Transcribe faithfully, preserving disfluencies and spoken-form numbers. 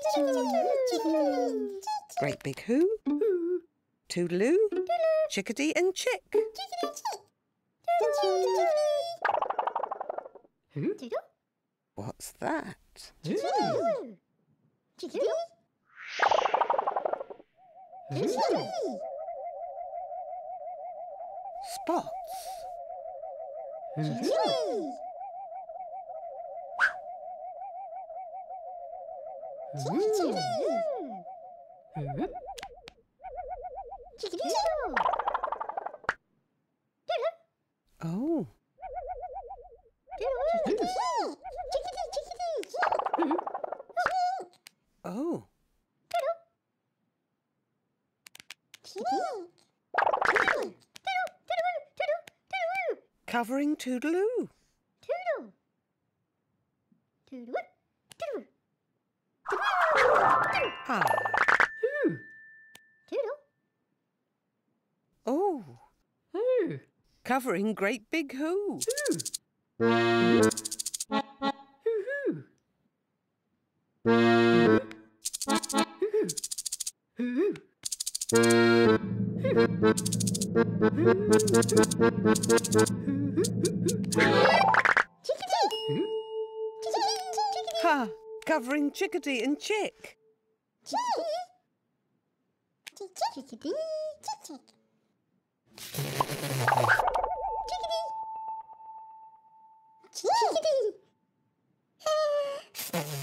Great Big Who, Toodloo, Chickedy and Chick. What's that? Spots. Oh. Oh. Covering Toodloo. Ah. Oh. Covering Great Big Who. Ha! Covering Chickedy and Chick. Chickedy, chick, chick. Chickedy.